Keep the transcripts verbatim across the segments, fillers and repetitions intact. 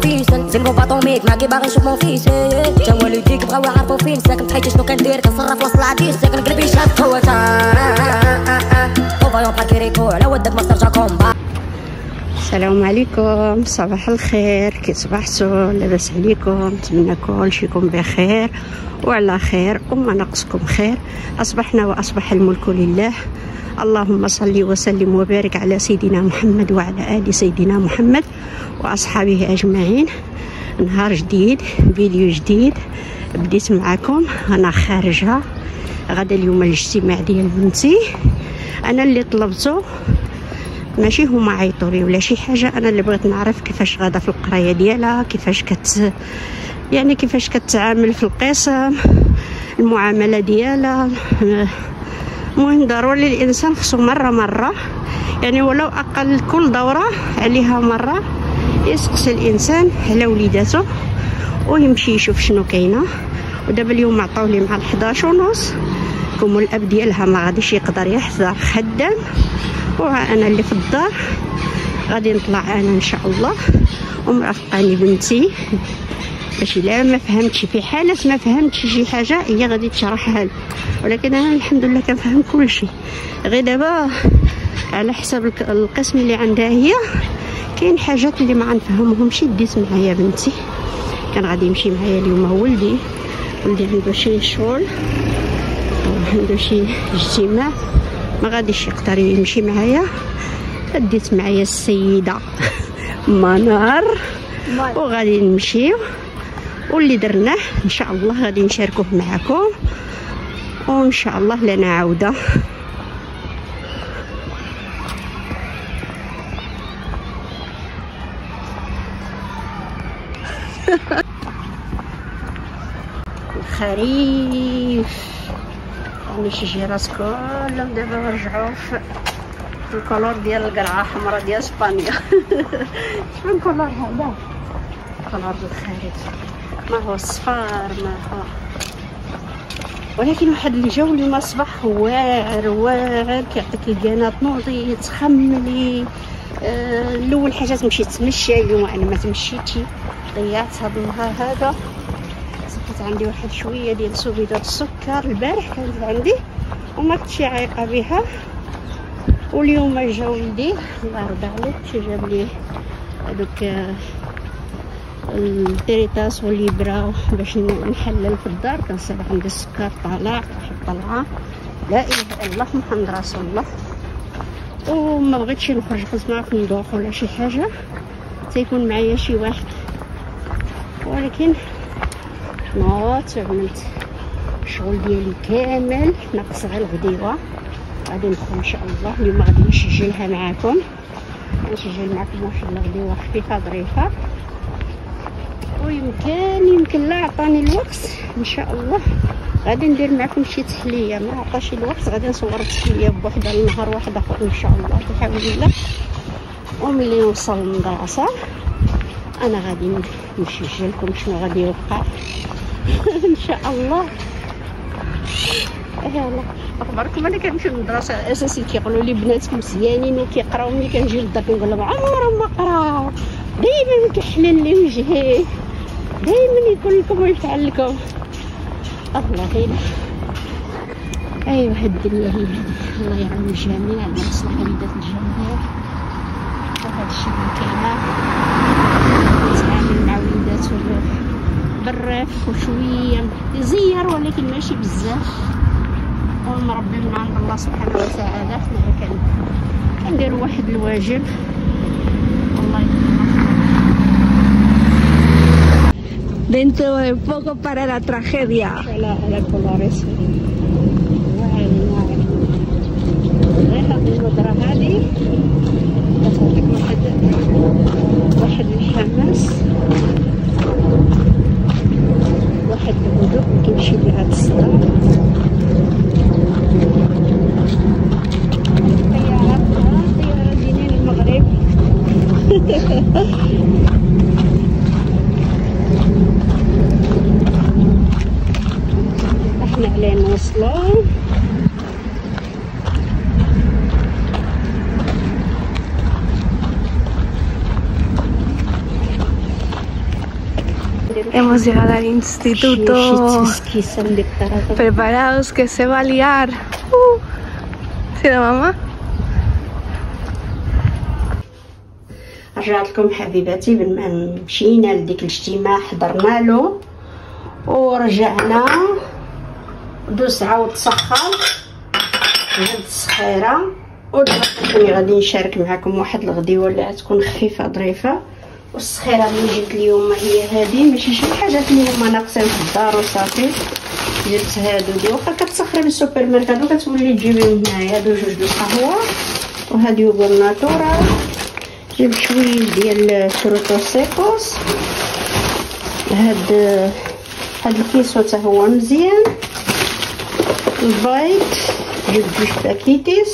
فيسن سلمو باطوميك معاكي باغي نشوف مون فيس تا والديك بغاو يعرفو فين ساكن في حياتي شنو كندير كنصرف وسط العديس ساكن قلبي شاف هو تا وفايون باكيريكو على ودك ما ترجع كومبا. السلام عليكم، صباح الخير، كي صبحتوا؟ لاباس عليكم؟ نتمنى كلشي يكون بخير وعلى خير وما ناقصكم خير. اصبحنا واصبح الملك لله. اللهم صل وسلم وبارك على سيدنا محمد وعلى ال سيدنا محمد واصحابه اجمعين. نهار جديد، فيديو جديد بديت معكم. انا خارجه غدا اليوم الاجتماع ديال بنتي. انا اللي طلبته، ماشي هما عيطولي ولا شي حاجه، انا اللي بغيت نعرف كيفاش غادا في القرايه ديالها، كيفاش كت يعني كيفاش كتعامل في القسم، المعامله ديالها. المهم ضروري الانسان خصو مره مره يعني ولو اقل كل دوره عليها مره يسقسي الانسان على وليداته ويمشي يشوف شنو كاينه. ودابا اليوم عطاولي مع الحداش ونص، كوم الاب ديالها ما غاديش يقدر يحضر خدام، وها انا اللي في الدار غادي نطلع انا ان شاء الله. ومرافقاني بنتي باش الا ما فهمتش في حاله ما فهمتش شي حاجه هي غادي تشرحها لي، ولكن انا الحمد لله كنفهم كل شيء. غير دابا على حساب القسم اللي عندها هي كاين حاجات اللي ما نفهمهمش. ديت معايا بنتي، كان غادي يمشي معايا اليوم ولدي ولدي عنده شي شغل، عنده شي اجتماع ما غاديش يقدر يمشي معايا. ديت معايا السيده منار وغادي نمشيو، واللي درناه ان شاء الله غادي نشاركوه معكم، وان شاء الله لنا عوده. الخريف يعني شجيرات كلهم دابا رجعوا في الكولور ديال القرعه حمراء ديال اسبانيا. شنو الكولور هذا؟ كولور الخريف، ما هو الصفار ما هو، ولكن واحد اللي جاو اليوم الصباح واعر واعر كيعطيك الكانات نوضي تخملي. آه الاول حاجه تمشي تمشي، اليوم انا ما تمشيتش، ضيعت هذا النهار هذا. صفت عندي واحد شويه ديال سبيدات السكر، البارح كانت عندي وما كنتش عايقه بها، واليوم جا ولدي الله يرضى عليه شي جاب لي هذوك التريتاس والليبرا باش نحلل في الدار. كنصيب عندي السكر طالع واحد طلعه، لا اله الا الله محمد رسول الله. وما بغيتش نخرج، قلت ما عرفت ندوق ولا شي حاجه، تيكون معايا شي واحد. ولكن نوضت وعملت الشغل ديالي كامل، ناقص غير الغديوه. غادي ندخل ان شاء الله اليوم، غادي نسجلها معكم، نسجل معكم واحد الغديوه خفيفه ظريفه. ويمكن يمكن لا عطاني الوقت ان شاء الله غادي ندير معكم شي تحليه. ما عطاش الوقت غادي نصور التحليه بوحده النهار واحد اخر ان شاء الله بحول الله. وملي نوصل للمدرسه انا غادي نسجل لكم شنو غادي يوقع ان شاء الله. يلا اخباركم؟ انا كنمشي للمدرسه اساسي كيقولوا لي بنات مزيانين وكيقراو، ملي كنجي للدار كنقول لهم عمرهم ما قراو، دائما كيحلل لي وجهي، دائما يقول لكم ويفعل لكم. الله غير ايوا هاد الدنيا هي هذه، الله يعاون الجميع على مصلحه وليدات الجميع. وهذا الشيء اللي كاينه، نتعامل مع وليداتو بالرفق وشويه يزير ولكن ماشي بزاف، والمربي من عند الله سبحانه وتعالى. حنا كنديروا واحد الواجب. الله يكرمك. Dentro de poco para la tragedia. على على كولوريس واعر واعر. غير هاد النظره هادي كتعطيك واحد واحد الحماس، واحد الهدوء كيمشي بهاد الصداع. طيارات طيارة دينين المغرب. احنا علينا نوصلو. Hemos llegado al instituto. Preparados que se va a liar. Uh. ¿Sí, mamá? رجعت لكم حبيباتي بما مشينا لديك الاجتماع حضرنا له ورجعنا دوز عاود تسخر جبت السخيره ودابا كنت غادي نشارك معكم واحد الغديوه اللي غتكون خفيفه ظريفه. والسخيره اللي جبت اليوم هي هذه، ماشي شي حاجات اللي هما ناقصين في الدار وصافي. جبت هادو دي واخا كتسخري بالسوبر ماركات وكتولي تجيبيهم هنايا. هادو جوج د القهوه وهاد يوغور ناتورال. جبت شويه ديال فروتو سيكوس. هاد هاد الكيسو حتى هو مزيان. البيض جبت جوج باكيتيس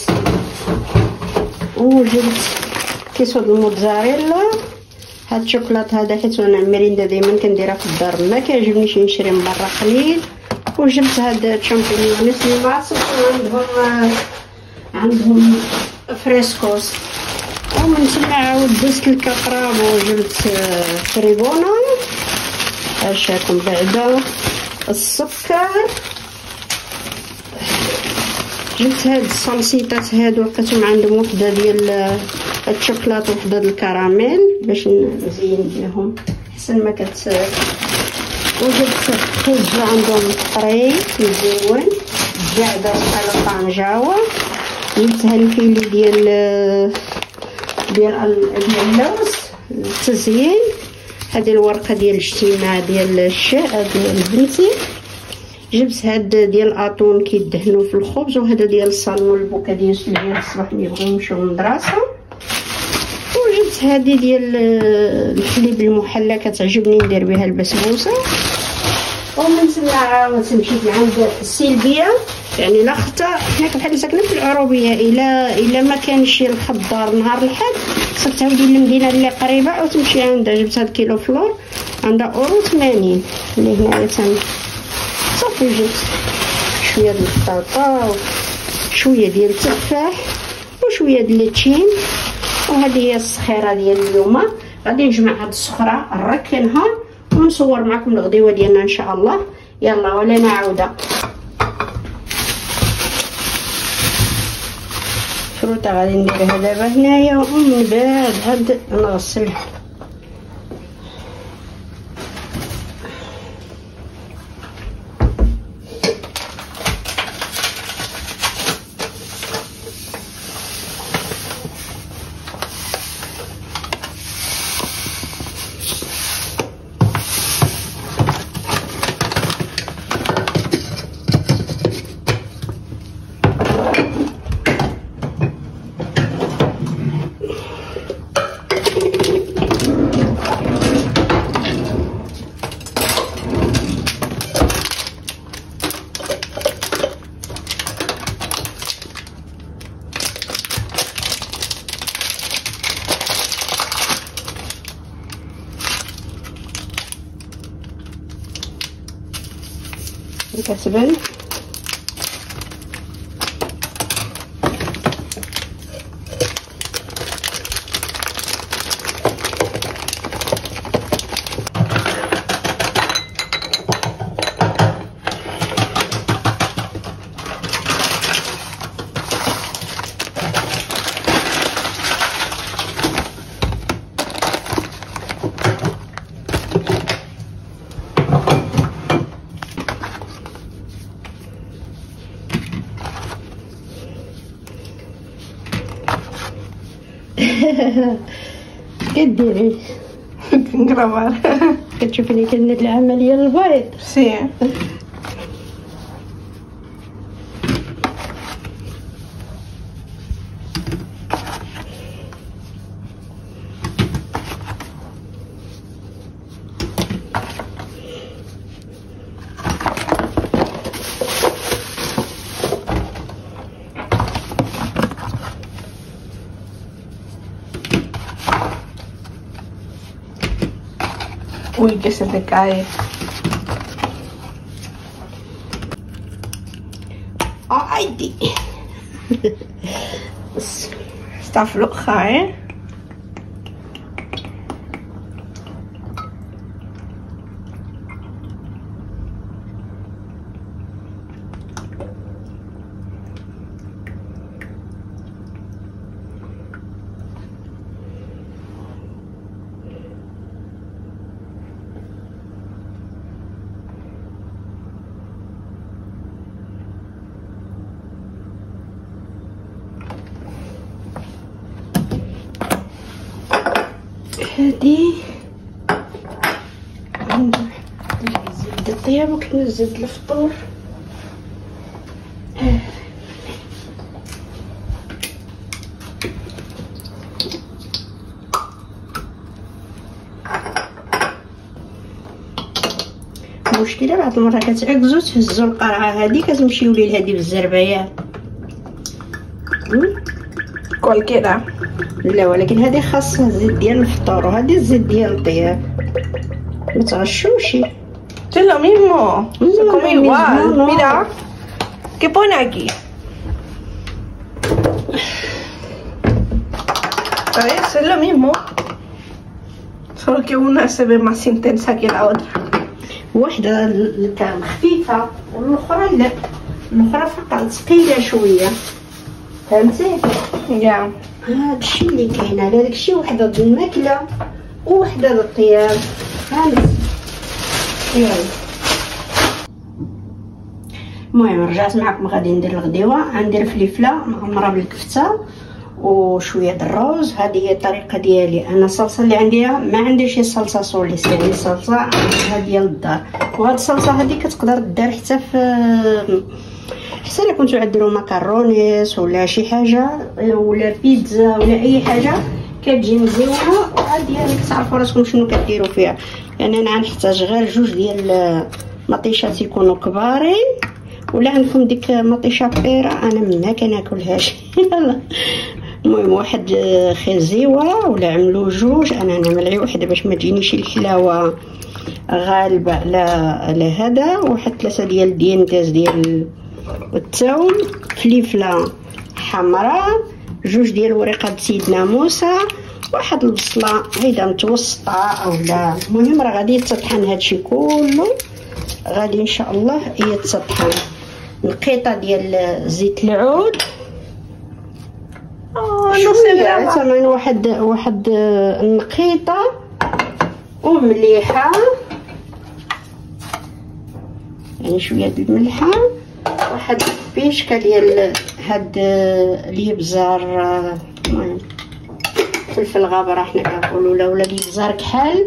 وجبت كيسو د الموتزاريلا. هاد الشوكولات هذا حيت انا المريندا دائما كنديرها في الدار ما كيعجبنيش نشري من برا قليل. وجبت هاد الشامبينيونيس اللي ما عرفتش عندهم عندهم فريسكوس. ومن تما عاود دزت الكاكراب وجبت فريبونا. هاشاكم بعدا السكر. جبت هاد الصلصيطات هادو لقيتهم عندهم وحده ديال الشوكولات وحده ديال الكراميل باش نزين بهم حسن ما كت. وجبت خبز عندهم طري مزيون جاعده وسلطه نجاوه. جبت هالفيلي ديال ديال اللوز التزيين. هذه الورقه ديال الاجتماع ديال الشاء ديال بنتي. جبت هاد ديال الاطون كيدهنوا في الخبز وهذا ديال الصالمون البوكاديوس ديال الصباح اللي يبغيو يمشيو للمدرسه. وجبت هذه ديال الحليب المحلى كتعجبني ندير بها البسبوسه. ومن تما عاودت مشيت لعند سيلفيا يعني لاختها. حنا بحال ساكنه في العروبيه الا الا ما كانش الخضار نهار الحد خصك تعاودي للمدينه اللي قريبه وتمشي عندها. جبت هاد كيلو فلور عندها اورو ثمانين اللي هنايا تما صافي. جبت شويه ديال البطاطا وشويه ديال التفاح وشويه ديال الليتشين. وهذه هي السخيره ديال اليوم. غادي نجمع هاد السخره نركنها ونصور معكم الغديوه ديالنا ان شاء الله. يلا ولينا عوده. فروته غادي نديرها دابا هنايا ومن بعد عاد نغسلها. كتبان كديري Grabar. كتشوفيني كندير العمليه للبيض. Sí. Uy, que se te cae. Ay, di. Está floja, ¿eh? هادي عندي زبدة الطياب وكاين زبدة الفطور. المشكله بعض المرات كتعكزو تهزو القرعه هادي كتمشيو ليه لهادي بالزربايات cualquiera. لا ولكن هذه خاصها الزيت ديال الفطور وهذه الزيت ديال الطياب متغشوشي. Es lo mismo, se No, come lo igual. mismo, no. Mira, ¿qué pone aquí? ¿Ves? Es lo mismo, solo que una se ve más intensa que la otra. واحدة اللي كان خفيفة والاخرى لا، الاخرى فقط ثقيلة شوية، فهمتي؟ Ya. هادشي اللي كاين على داكشي. وحدة د الماكلة ووحدة د الطياب. هاني يلا المهم رجعت معكم غادي ندير الغديوة. عندي الفليفلة معمرة بالكفتة وشويه د الروز. هذه هي الطريقه ديالي انا. الصلصه اللي عندي ما عندي شي صلصه سوليس، يعني صلصه عندها ديال الدار. وهاد الصلصه هذه كتقدر دار حتى في حتى الا كنتو عديروا مكرونيس ولا شي حاجه ولا بيتزا ولا اي حاجه كتجي مزيونه. وهادي يعني كتعرفوا راسكم شنو كديروا فيها. يعني انا غنحتاج غير جوج ديال مطيشات يكونوا كبارين، ولا عندكم ديك مطيشه بيره انا منها كناكلهاش. يلا المهم واحد خزيوه ولا عملوا جوج، انا نعمل وحده باش ما تجينيش الحلاوه غالبه على على هذا. واحد ثلاثه ديال الدينتاز ديال الثوم، فليفله حمراء، جوج ديال ورقات سيدنا موسى، واحد البصله هيدا متوسطه اولا. المهم راه غادي يتطحن هادشي كله، غادي ان شاء الله يتطحن. نقيطه ديال زيت العود شويه ثمن واحد واحد النقيطه ومليحه، يعني شويه د الملحه، واحد بيشكه ديال هاد الابزار، المهم فلفل غابره حنا كنقولوا له ولا الابزار كحل،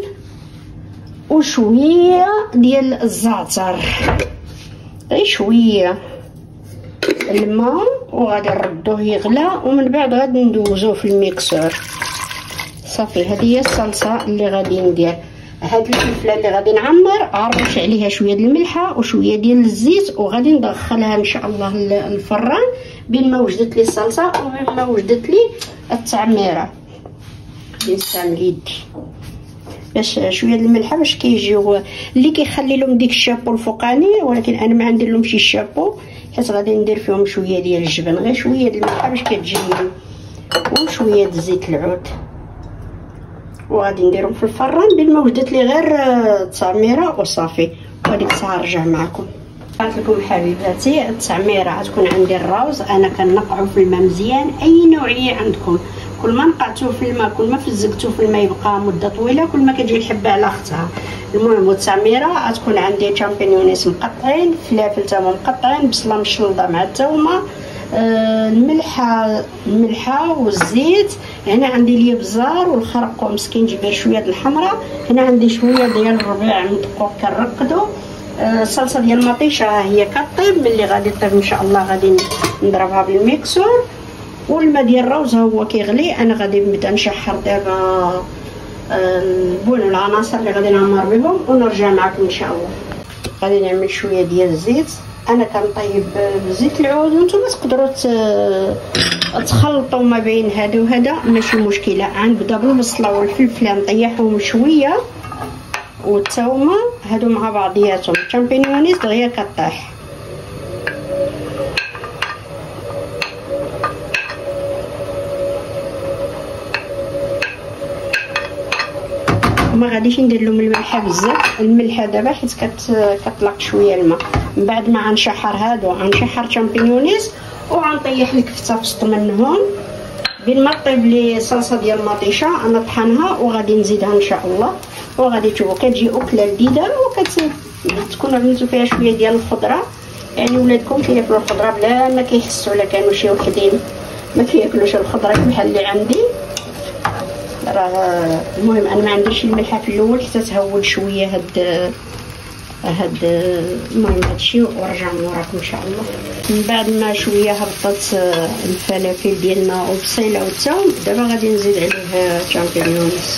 وشويه ديال الزعتر غير شويه الماء، وغادي نردوه يغلى ومن بعد غادي ندوزوه في الميكسور. صافي هذه هي الصلصه اللي غادي ندير. هاد الفلفله اللي غادي نعمر عرش عليها شويه ديال الملحه وشويه ديال الزيت، وغادي ندخلها ان شاء الله للفران بين ما وجدت لي الصلصه وبين ما وجدت لي التعميره. غادي نستعمل يدي باش شويه د الملحه باش كيجيو اللي كيخلي لهم ديك الشابو الفوقاني، ولكن انا ما ندير لهم شي شابو حيت غادي ندير فيهم شويه ديال الجبن، غير شويه د الملحه باش كتجي، وشويه د زيت العود، وغادي نديرهم في الفران بين ما وجدت لي غير التعميره وصافي. وديك الساعه نرجع معكم. قالت لكم حبيباتي التعميره غتكون عندي الروز، انا كنقعو في الماء مزيان اي نوعيه عندكم. كل ما نقعتوه في الماء كل ما فزقتوه في الماء يبقى مده طويله كل ما كتجي الحبه على اختها. المهم والتعميره غتكون عندي شامبينيونيس مقطعين، فلافل تا مقطعين، بصله مشلضه مع الثومه، آه الملحه الملحه والزيت. هنا عندي الابزار والخرق ومسكينجبير، شويه د الحمراء، هنا عندي شويه ديال الربيع مدقوق كنرقدو، الصلصه آه ديال المطيشه ها هي كطيب. ملي غادي طيب ان شاء الله غادي نضربها بالميكسور، والماء ديال الروز هو كيغلي. انا غادي نبدا نشحر دابا البون والعناصر اللي غادي نعمر بهم ونرجع معكم ان شاء الله. غادي نعمل شويه ديال الزيت، انا كنطيب بزيت العود وانتم تقدروا تخلطوا ما بين هذا وهذا ماشي مشكله. غنبدا بالبصله والفلفله نطيحهم شويه والثومه هادو مع بعضياتهم، الشامبينيونيز دغيا كطيح. ما غاديش ندير لهم الملحه بزاف، الملحه دابا حيت كتطلق شويه الماء. من بعد ما غنشحر هادو غنشحر شامبينيونيز وغنطيح الكفته في وسط منهم بين ما طيب لي الصلصه ديال المطيشه نطحنها وغادي نزيدها ان شاء الله. وغادي تشوفوا كتجي اكله لذيذه وكتكون عملتوا فيها شويه ديال الخضره، يعني ولادكم كياكلوا الخضره بلا ما كيحسوا. الا كانوا شي وحدين ما كياكلوش الخضره بحال اللي عندي راه المهم انا ما عنديش الملحه في الاول حتى تهول شويه هاد هاد المهم هادشي ونرجع نوراكم ان شاء الله. من بعد ما شويه هبطت الفلافل ديالنا والبصيله والثوم، دابا غادي نزيد عليه شامبينيونز.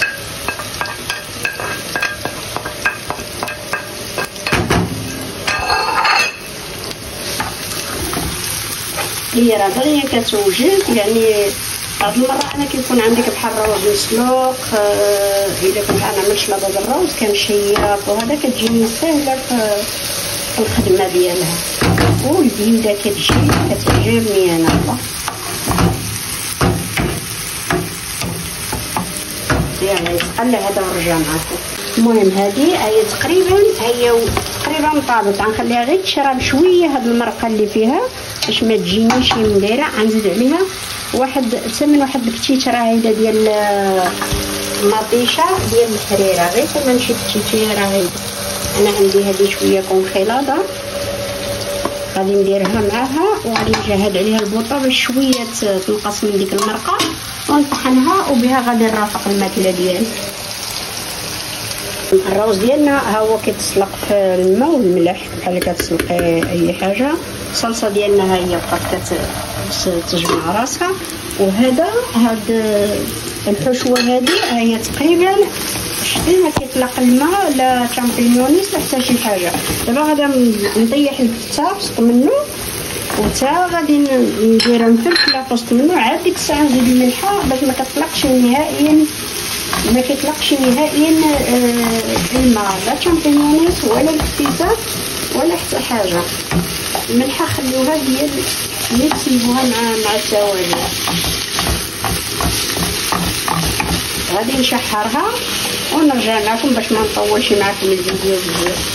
هي راه دغيا كتوجد، يعني هاد المره انا كيكون عندك بحال الروز مسلوق، آه الا كنت انا نعمل سلطه الروز كنشيط وهذا كتجيني سهله في الخدمه ديالها ولذيذه كتجي كتعجبني انا والله. يلا يتقلى هذا ونرجع معكم. المهم هذه هي تقريبا هي تقريبا طابت، غنخليها غير تشرب شويه هاد المرقه اللي فيها باش ما تجينيش مديره. غنزيد عليها واحد ثمن واحد الكتيتره هيدا ديال المطيشه ديال الحريره، غير ثمن شي كتيتره هيدا. انا عندي هذه شويه كونخيلاده غادي نديرها معاها وغادي نجهد عليها البوطه باش شويه تنقص من ديك المرقه ونطحنها وبها غادي نرافق الماكله ديالي. الروز ديالنا ها هو كيتسلق في الماء والملح بحال كتسلقي اي حاجه. الصلصه ديالنا ها هي بقات كتجمع راسها، وهذا هاد الحشوه هذه هي تقريبا شتي ما كيطلق الماء لا شامبينيونيز لا حتى شي حاجه. دابا غادي نطيح الكبته وسط منه وتا غادي ندير الفلفله في وسط منه، عاد ديك الساعه نزيد الملحه باش ما كتطلقش نهائيا ما كيطلقش نهائيا الماء لا شامبينيونيز ولا الكتيسات ولا حتى حاجه. الملحه خليوها هي اللي تسيبوها مع مع التوابل. غادي نشحرها ونرجع معكم باش ما نطولش معكم الفيديو بزاف.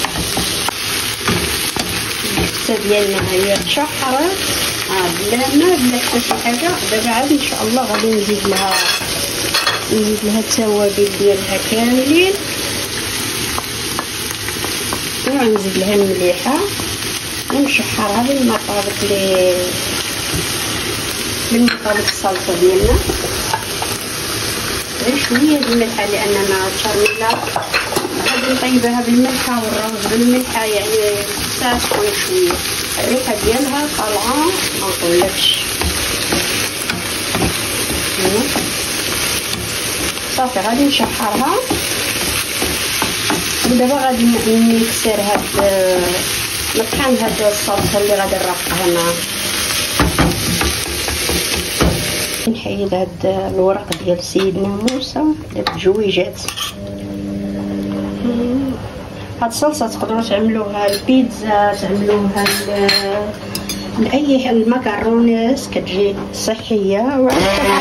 الكبته ديالنا هي تشحرت اه بلا ما بلا حتى شي حاجه. دابا عاد ان شاء الله غادي نزيد لها نزيد لها التوابل ديالها كاملين ونزيد لها المليحه ونشحرها بالمطابق لي بالمطابق الصلصه ديالنا. غير شويه الملحه لان مع الشارميلا غادي نطيبها بالملحه والروز بالملحه، يعني ساعه تكون شويه الريحه ديالها طالعه ما نقولكش. صافي غادي نشحرها ودابا غادي نكسر هاد نطحن هاد الصلصه اللي غادي نرافقها معاها. نحيد هاد الورق ديال سيدنا موسى داك الجويجات. هاد الصلصه تقدروا تعملوها البيتزا، تعملوها لاي المكرونيس كتجي صحيه وعاد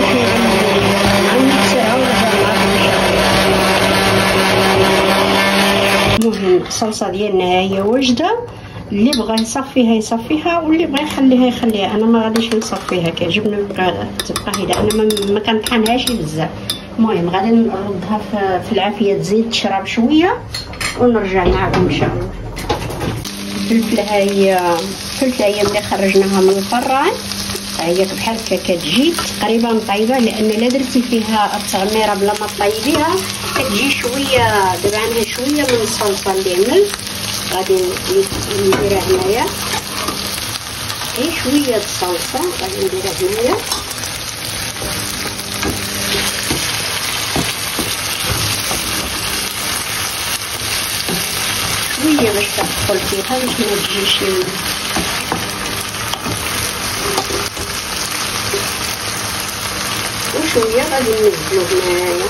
المهم الصلصه ديالنا هي واجده. اللي بغى يصفيها يصفيها واللي بغى يخليها يخليها. انا ما غاديش نصفيها كيعجبني تبقى هيدا، انا ما كنطحنهاش بزاف. المهم غادي نردها في العافيه تزيد تشرب شويه ونرجع معكم ان شاء الله. الفلفله هي الفلفله هي ملي خرجناها من الفران هي بحال هكا كتجي تقريبا طايبه، لان لا درتي فيها التغميره بلا ما طيبيها كتجي شويه. دابا عندها شويه من الصلصه اللي عملت غادي نديرها هنايا، غير شويه الصلصه غادي نديرها هنايا. شويه باش تدخل فيها باش ما تجيش وشويه غادي ننزلو هنايا.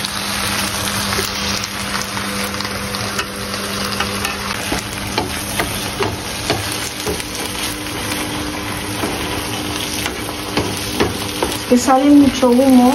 que sale mucho humo.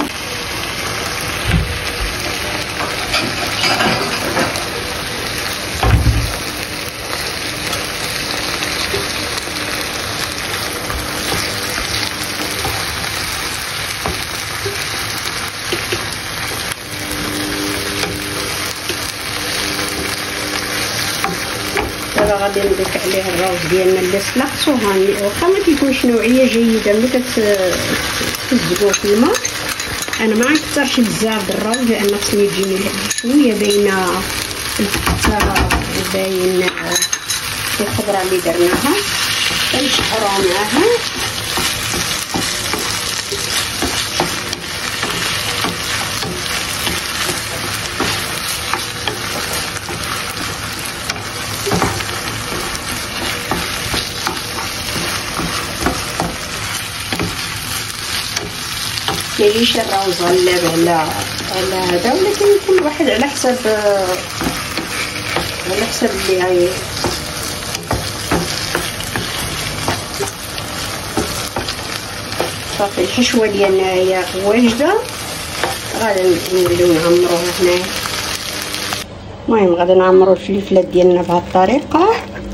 غادي نضيف عليه الروز ديالنا اللي سلقتوها، واخا ما كيكونش نوعيه جيده ملي كتسلقوه في الماء انا ما نكثرش بزاف الروز لان خصني تجيني شويه باينه الفتة وباين الخضره اللي درناها. كنشحروا معاها مليش الروز غلاب على على هذا، ولكن كل واحد على حسب على حسب اللي هاي. صافي الحشوه ديالنا هي واجده، غادي نوليو نعمروها هنايا. المهم غادي نعمرو الفلفلات ديالنا بهذه الطريقه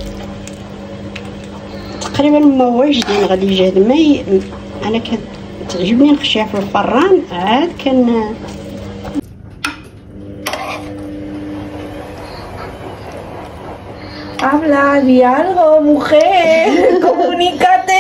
تقريبا هما واجدين. غادي يجي هاد الماء انا كت تعجبني نخشيها في الفران عاد كان. Habla de algo, mujer. Comunícate.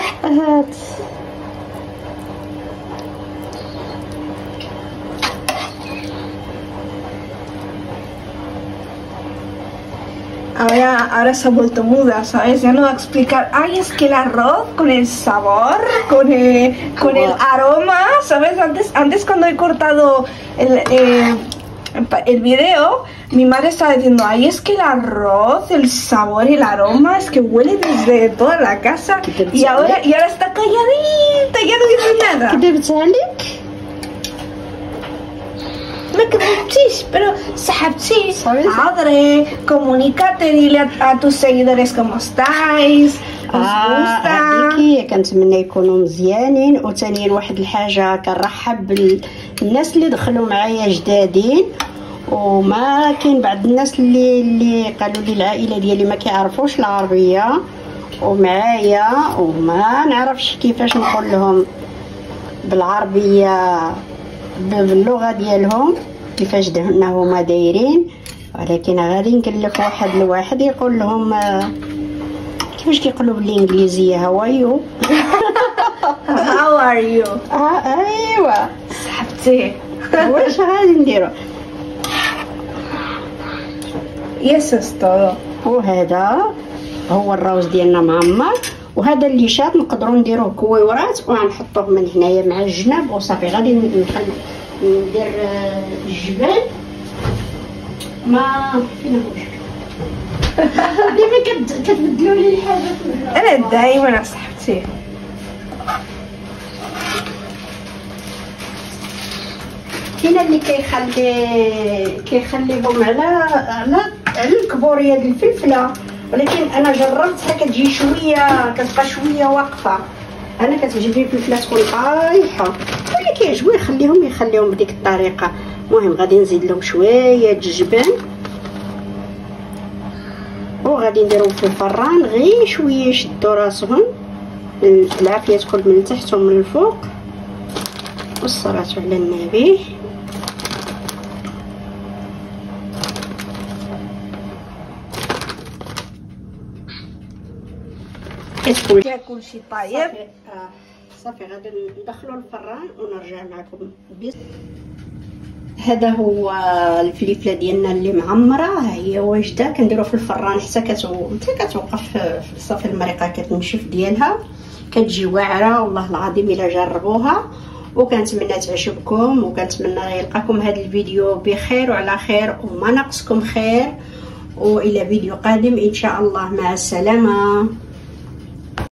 Ahora, ahora se ha vuelto muda, ¿sabes? Ya no va a explicar, ay, es que el arroz con el sabor, con el, con el aroma, ¿sabes? Antes, antes cuando he cortado el, eh, el video, mi madre estaba diciendo, ay, es que el arroz, el sabor y el aroma, es que huele desde toda la casa. Y ahora, y ahora está calladita, ya no dice nada. ¿Qué te عليك؟ ما كذبتيش pero سحبتي. حاضري comunícate, dile a, a tus seguidores cómo estáis. هذيك كنتمنى يكونوا مزيانين. وثانيا واحد الحاجه كنرحب بالناس اللي دخلوا معايا جدادين، وما كاين بعض الناس اللي اللي قالوا لي العائله ديالي ما كيعرفوش العربيه ومعايا وما نعرفش كيفاش نقول لهم بالعربيه باللغه ديالهم كيفاش هنا هما دايرين. ولكن غادي نكلف واحد لواحد يقول لهم كيفاش كيقولوا بالانجليزيه هاو How are you؟ اه ايوا سحبتي. واش غادي نديرو؟ Eso es todo. وهذا هو الروز ديالنا معمر. وهذا اللي شات نقدروا نديروه كويورات وغنحطوه من هنايا مع الجناب وصافي. غادي نخل ندير الجبن. ما فينا ديما كتبدلوا لي الحاجه. انا دائما صاحبتي. كاين اللي كيخلي كيخليهم على على على الكبوريه ديال الفلفله، ولكن انا جربتها كتجي شويه كتبقى شويه واقفه. انا كتعجبني الفلفله تكون طايحه، اللي كيعجبو يخليهم يخليهم بديك الطريقه. المهم غادي نزيد لهم شويه الجبن وغادي نديرهم في الفران غير شويه يشدوا راسهم. العافيه تكون من تحت ومن الفوق والصلاه على النبي. كتكون كل شيء طيب. صافي غادي ندخلو الفران ونرجع معكم. هذا هو الفلفله ديالنا اللي معمره، ها هي واجده. كنديرو في الفران حتى كتوقف صافي المريقه كتنشف ديالها، كتجي واعره والله العظيم الا جربوها. وكنتمنى تعجبكم، وكنتمنى يلقاكم هذا الفيديو بخير وعلى خير وما ناقصكم خير. والى فيديو قادم ان شاء الله. مع السلامه.